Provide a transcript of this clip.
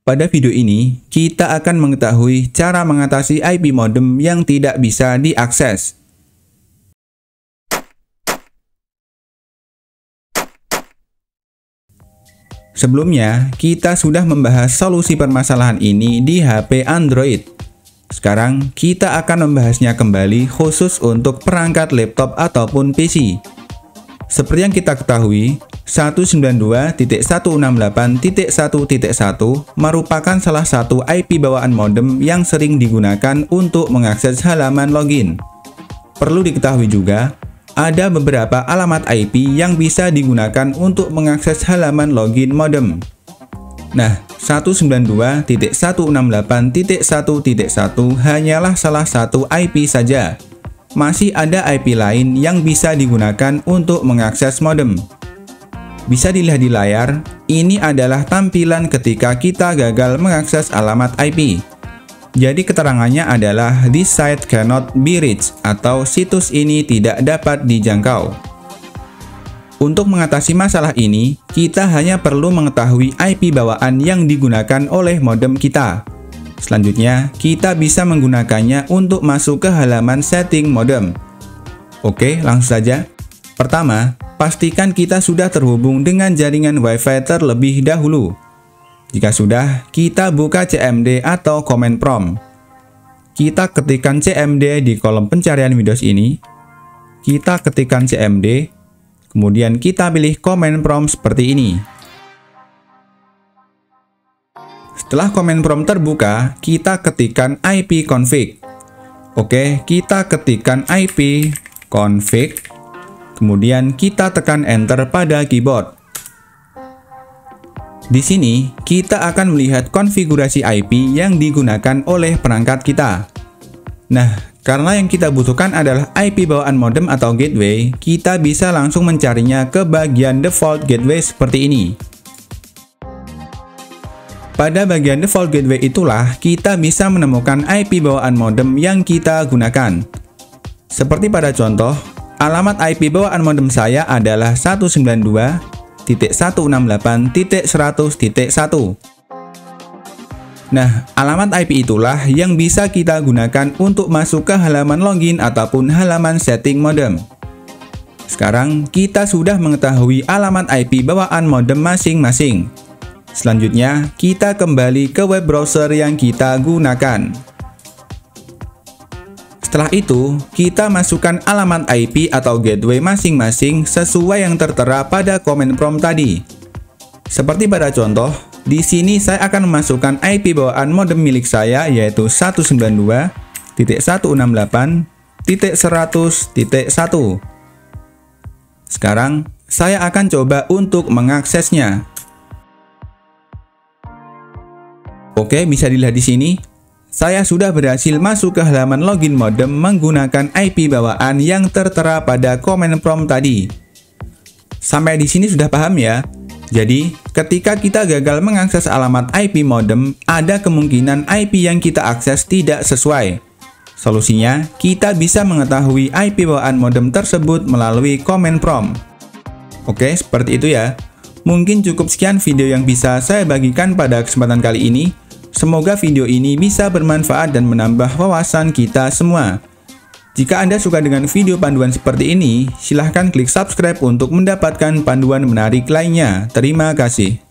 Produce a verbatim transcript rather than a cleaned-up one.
Pada video ini, kita akan mengetahui cara mengatasi I P modem yang tidak bisa diakses. Sebelumnya, kita sudah membahas solusi permasalahan ini di H P Android. Sekarang, kita akan membahasnya kembali khusus untuk perangkat laptop ataupun P C. Seperti yang kita ketahui, seratus sembilan puluh dua titik seratus enam puluh delapan titik satu titik satu merupakan salah satu I P bawaan modem yang sering digunakan untuk mengakses halaman login. Perlu diketahui juga, ada beberapa alamat I P yang bisa digunakan untuk mengakses halaman login modem. Nah, seratus sembilan puluh dua titik seratus enam puluh delapan titik satu titik satu hanyalah salah satu I P saja. Masih ada I P lain yang bisa digunakan untuk mengakses modem. Bisa dilihat di layar, ini adalah tampilan ketika kita gagal mengakses alamat I P. Jadi keterangannya adalah "This site cannot be reached" atau situs ini tidak dapat dijangkau. Untuk mengatasi masalah ini, kita hanya perlu mengetahui I P bawaan yang digunakan oleh modem kita. Selanjutnya, kita bisa menggunakannya untuk masuk ke halaman setting modem. Oke, langsung saja. Pertama, pastikan kita sudah terhubung dengan jaringan Wi-Fi terlebih dahulu. Jika sudah, kita buka C M D atau command prompt. Kita ketikkan C M D di kolom pencarian Windows ini. Kita ketikkan C M D, kemudian kita pilih command prompt seperti ini. Setelah command prompt terbuka, kita ketikkan I P config. Oke, kita ketikkan I P config. Kemudian kita tekan enter pada keyboard. Di sini, kita akan melihat konfigurasi I P yang digunakan oleh perangkat kita. Nah, karena yang kita butuhkan adalah I P bawaan modem atau gateway, kita bisa langsung mencarinya ke bagian default gateway seperti ini. Pada bagian default gateway itulah kita bisa menemukan I P bawaan modem yang kita gunakan. Seperti pada contoh, alamat I P bawaan modem saya adalah seratus sembilan puluh dua titik seratus enam puluh delapan titik seratus titik satu. Nah, alamat I P itulah yang bisa kita gunakan untuk masuk ke halaman login ataupun halaman setting modem. Sekarang, kita sudah mengetahui alamat I P bawaan modem masing-masing. Selanjutnya, kita kembali ke web browser yang kita gunakan. Setelah itu, kita masukkan alamat I P atau gateway masing-masing sesuai yang tertera pada command prompt tadi. Seperti pada contoh, di sini saya akan memasukkan I P bawaan modem milik saya yaitu seratus sembilan puluh dua titik seratus enam puluh delapan titik seratus titik satu. Sekarang, saya akan coba untuk mengaksesnya. Oke, bisa dilihat di sini. Saya sudah berhasil masuk ke halaman login modem menggunakan I P bawaan yang tertera pada command prompt tadi. Sampai di sini sudah paham ya? Jadi, ketika kita gagal mengakses alamat I P modem, ada kemungkinan I P yang kita akses tidak sesuai. Solusinya, kita bisa mengetahui I P bawaan modem tersebut melalui command prompt. Oke, seperti itu ya. Mungkin cukup sekian video yang bisa saya bagikan pada kesempatan kali ini. Semoga video ini bisa bermanfaat dan menambah wawasan kita semua. Jika Anda suka dengan video panduan seperti ini, silahkan klik subscribe untuk mendapatkan panduan menarik lainnya. Terima kasih.